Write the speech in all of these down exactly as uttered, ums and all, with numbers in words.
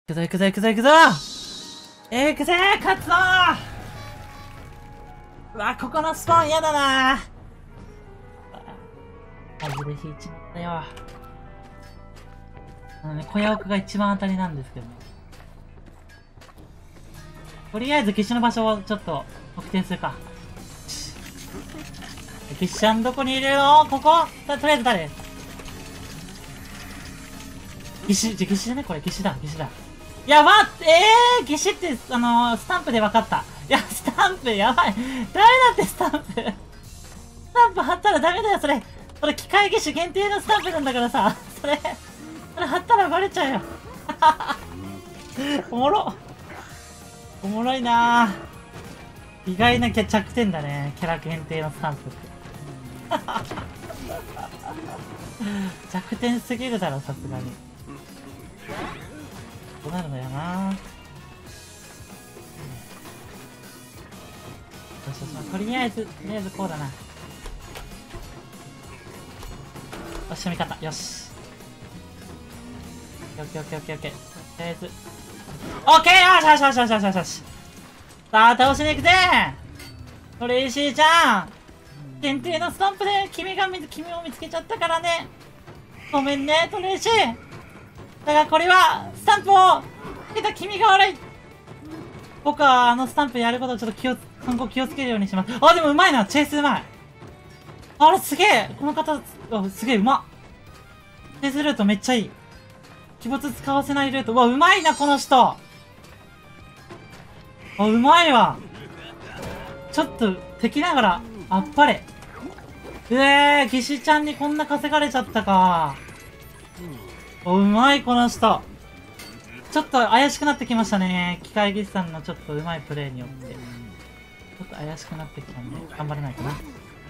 くぞ行くぞ行くぞ行くぞ行くぜ勝つぞうわ、ここのスポーン嫌だな外れ引いちまったよ。あのね、小屋奥が一番当たりなんですけどね。とりあえず騎士の場所をちょっと特定するか。騎士ちゃんどこにいるの？こことりあえず誰？騎士、騎士だねこれ、騎士だ、騎士だ。やばっえー、騎士って、あのー、スタンプで分かった。いや、スタンプやばい。ダメだってスタンプ。スタンプ貼ったらダメだよ、それ。それ機械騎士限定のスタンプなんだからさ。それ、それ貼ったらバレちゃうよ。おもろ。おもろいなぁ。意外な着点だね。キャラ限定のスタンプって。弱点すぎるだろ、さすがに。どうなるのやなぁ。よしよし、とりあえず、とりあえずこうだな。よし、読み方、よし。オッケーオッケーオッケーオッケー。とりあえず。オッケーよしよしよしよしよしよし。さあ、倒しに行くぜトレイシーちゃん限定のスタンプで君が見、君を見つけちゃったからね。ごめんね、トレイシー。だがこれは、スタンプをつけた君が悪い。僕はあのスタンプやることをちょっと気を、今後気をつけるようにします。あ、でもうまいな、チェイスうまい。あれすげえこの方、あ、すげえうまっ。チェイスルートめっちゃいい。鬼没使わせないルート。うわ、うまいな、この人。あ、うまいわ。ちょっと、敵ながら、あっぱれ。うえー、騎士ちゃんにこんな稼がれちゃったか。お、うまい、この人。ちょっと怪しくなってきましたね。機械技師さんのちょっとうまいプレイによって。ちょっと怪しくなってきたんで、頑張れないかな。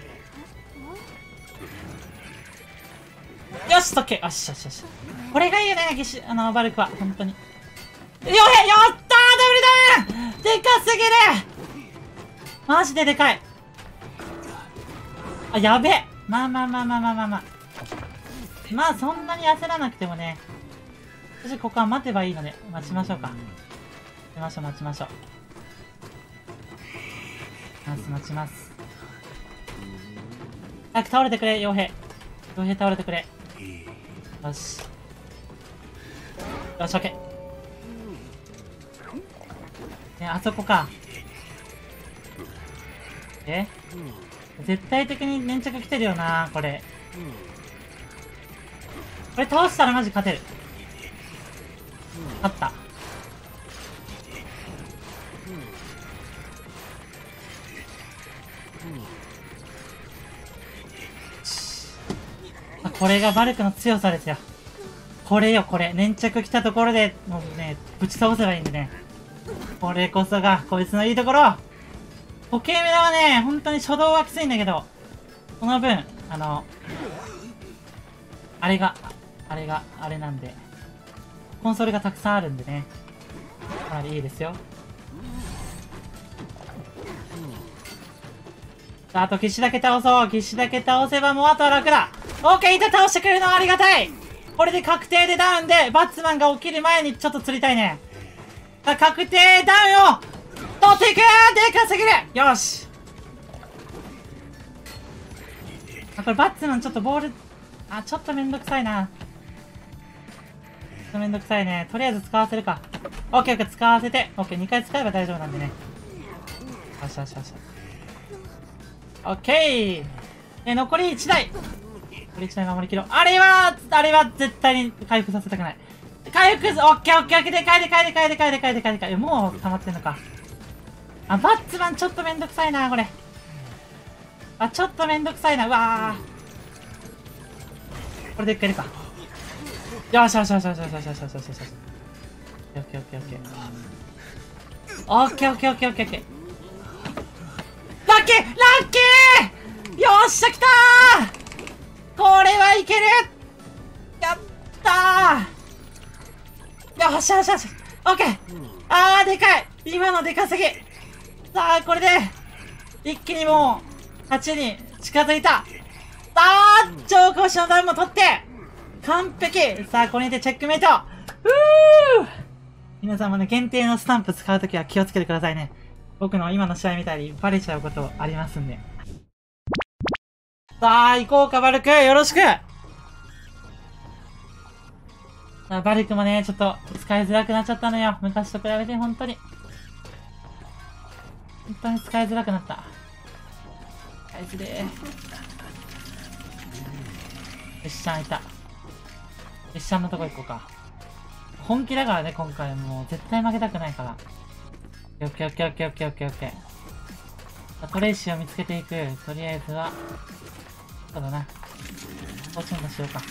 よし、オッケー。よしよしよし。これがいいよね、騎士、あの、バルクは。本当に。よへやったーダブルだーでかすぎるマジででかい。あ、やべえ。まあまあまあまあまあまあまあ。まあそんなに焦らなくてもね。私ここは待てばいいので、待ちましょうか。待ちましょう待ちましょう。待ち待ちます。早く倒れてくれ、傭兵。傭兵倒れてくれ。よし。よし、オッケー。ね、あそこか。え絶対的に粘着来てるよなこれ。これ倒したらマジ勝てる。勝った。あ、これがバルクの強さですよ。これよ、これ。粘着来たところで、もうね、ぶち倒せばいいんでね。これこそが、こいつのいいところ。時計目はね、本当に初動はきついんだけど、その分、あの、あれが、あれが、あれなんで、コンソールがたくさんあるんでね、かなりいいですよ。あと、騎士だけ倒そう。騎士だけ倒せばもうあとは楽だ。オーケー、板倒してくれるのはありがたい。これで確定でダウンで、バッツマンが起きる前にちょっと釣りたいね。さあ、確定ダウンを取っていくでかすぎるよしあ、これバッツマンちょっとボール、あ、ちょっとめんどくさいな。ちょっとめんどくさいね。とりあえず使わせるか。オッケーオッケー、使わせて。オッケー、にかい使えば大丈夫なんでね。よしよしよし。オッケーえ、残りいちだい。残りいちだい守りきろう。あれは、あれは絶対に回復させたくない。回復す、オッケーオッケーオッケー、でかいでかいでかいでかいでかいでかいでかい。もう溜まってんのか。あ、バッツマンちょっとめんどくさいな、これ。あ、ちょっとめんどくさいな、うわー。これでいけるか。よしよしよしよしよしよしよしよしよしよし。オッケーオッケーオッケー。オッケーオッケーオッケーオッケーオッケー。ラッキーラッキーよっしゃ、来たーこれはいけるやったーよっしゃよっしゃよっしゃオッケーあー、でかい今のでかすぎさあ、これで、一気にもう、勝ちに近づいた。あー、超高所のダウンも取って、完璧さあ、これにてチェックメイトふぅ皆さんもね、限定のスタンプ使うときは気をつけてくださいね。僕の今の試合みたいにバレちゃうことありますんで。さあ、行こうか、バルクよろしく。さあ、バルクもね、ちょっと使いづらくなっちゃったのよ。昔と比べて、本当に。本当に使いづらくなった。使いづれー。よっしゃんいた。よっしゃんのとこ行こうか。本気だからね、今回もう絶対負けたくないから。オッケーオッケーオッケーオッケーオッケーオッケー。トレイシーを見つけていく。とりあえずは、そうだな。ポチンとしようか。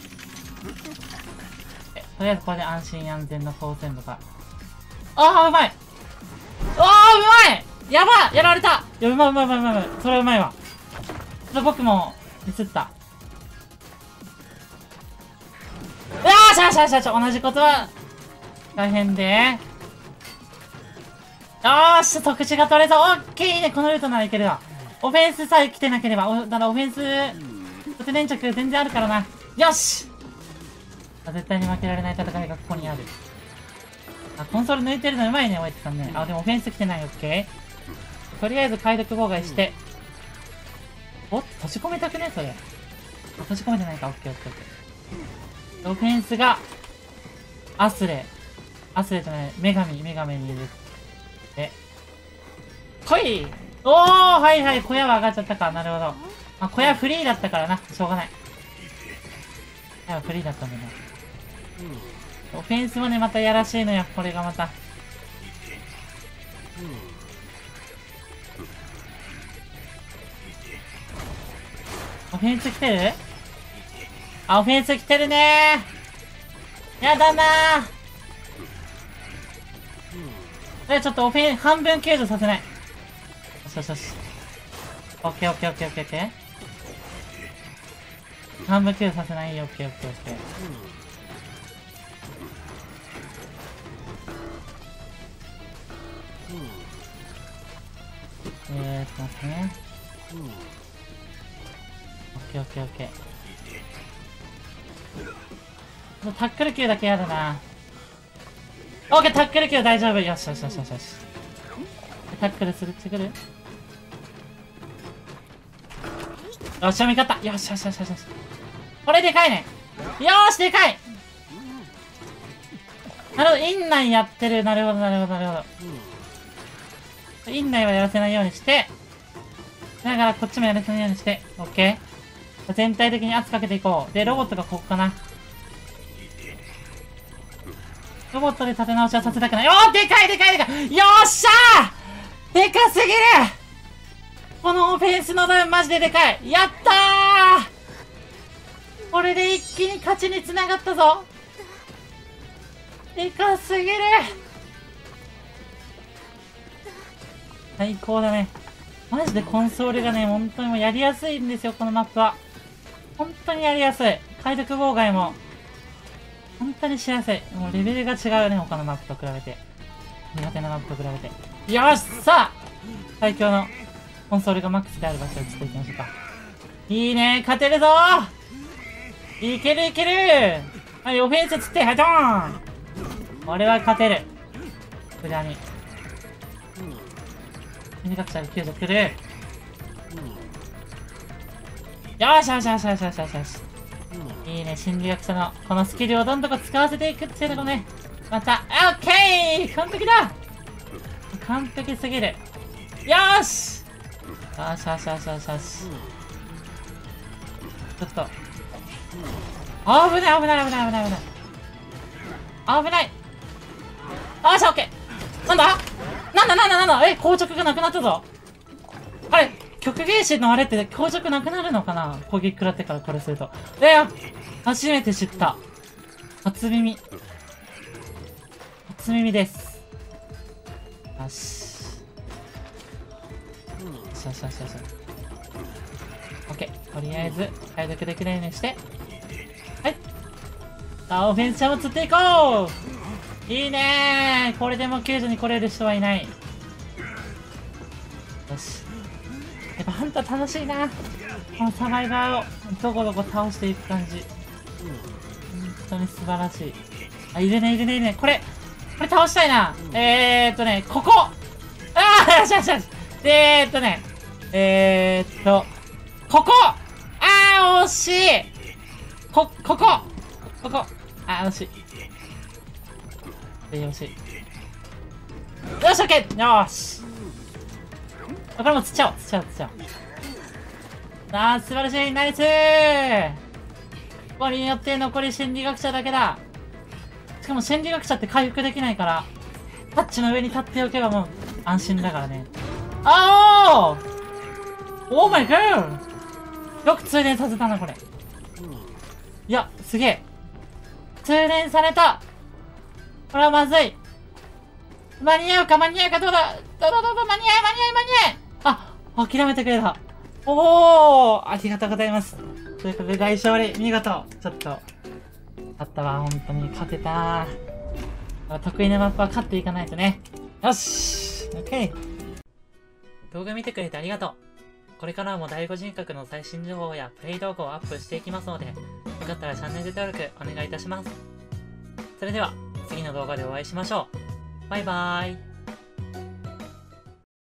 え、とりあえずこれで安心安全の光線とか。ああ、うまい。ああ、うまい。やばやられた。いや、うまいうまいうまいうまいうまい。それはうまいわ。ちょっと僕もミスった。よーしよしよしよし、同じことは大変で。よーし、特殊が取れた。オッケー、いいね。このルートならいけるわ。オフェンスさえ来てなければ、お、だからオフェンス、縦粘着全然あるからな。よし、絶対に負けられない戦いがここにある。あ、コンソール抜いてるのうまいね、おえつさんね。あ、でもオフェンス来てない。オッケー。とりあえず解読妨害して。おっと、閉じ込めたくねそれ。閉じ込めてないか。オッケーオッケーオッケー。オフェンスが、アスレ。アスレじゃない、女神、女神にいる。え。来い。おー、はいはい、小屋は上がっちゃったか。なるほど。まあ、小屋フリーだったからな。しょうがない。小屋はフリーだったんだな。オフェンスもね、またやらしいのよ。これがまた。オフェンス来てる？あ、オフェンス来てるねー。やだなー。え、ちょっとオフェン、半分救助させない。よしよしよし。オッケーオッケーオッケーオッケーオッケー。半分救助させない。オッケーオッケーオッケー。えーっと待ってね。オッケーオッケーオッケー。タックル級だけやだな。オッケー、タックル級大丈夫。よしよしよしよしよし。タックルするってくる？よし、味方。よしよしよしよしよし。これでかいね。よーし、でかい。なるほど、院内やってる。なるほど、なるほど、なるほど。院内はやらせないようにして、だからこっちもやらせないようにして、オッケー。全体的に圧かけていこう。で、ロボットがここかな。ロボットで立て直しはさせたくない。おー、でかいでかいでかい。よっしゃー、でかすぎる。このオフェンスの分マジででかい。やったー。これで一気に勝ちに繋がったぞ。でかすぎる。最高だね。マジでコンソールがね、本当にもうやりやすいんですよ、このマップは。本当にやりやすい。解読妨害も、本当にしやすい。もうレベルが違うね、他のマップと比べて。苦手なマップと比べて。よし、さあ最強のコンソールがマックスである場所を移っていきましょうか。いいね、勝てるぞー。いけるいける。はい、オフェンスつって、はい、ドーン。俺は勝てる。無駄に。心理学者が救助来る。よしよしよしよしよしよしよし。いいね、心理学者のこのスキルをどんどん使わせていくっていうのもね、また、オッケー、完璧だ。完璧すぎる。よーしよしよしよしよしよし。ちょっと。危ない危ない危ない危ない危ない。危ない。よし、オッケー。なんだなんだなんだなんだ。え、硬直がなくなったぞ。あれ、極芸師のあれって硬直なくなるのかな、攻撃食らってからこれすると。えー、初めて知った。初耳。初耳です。よし。よしよしよしよし。オッケー。とりあえず、解読できるようにして。はい。さあ、オフェンスチャンを釣っていこう。いいねー。これでも救助に来れる人はいない。よし。やっぱハンター楽しいな。このサバイバーをどこどこ倒していく感じ。本当に素晴らしい。あ、いるねいるねいるね。これ、 これ倒したいな。えーっとね、ここああよしよしよし。えーっとね、えーっと、ここあー惜しいこ、ここここあー惜しい。え、惜しい。よし、オッケーよーし。これも釣っちゃおう、釣っちゃおう、釣っちゃおう。さあ、素晴らしいナイスーここによって残り心理学者だけだ。しかも心理学者って回復できないから、タッチの上に立っておけばもう安心だからね。あおーオーマイガーよく通電させたな、これ。いや、すげえ。通電されたこれはまずい。間に合うか間に合うかどうだどうだどうだ間に合い間に合い間に合いあ、諦めてくれた。おーありがとうございます。ということで大勝利見事ちょっと、あったわ、本当に勝てたー。得意なマップは勝っていかないとね。よし !OK! 動画見てくれてありがとう。これからも第五人格の最新情報やプレイ動画をアップしていきますので、よかったらチャンネル登録お願いいたします。それでは、次の動画でお会いしましょう。バイバーイ。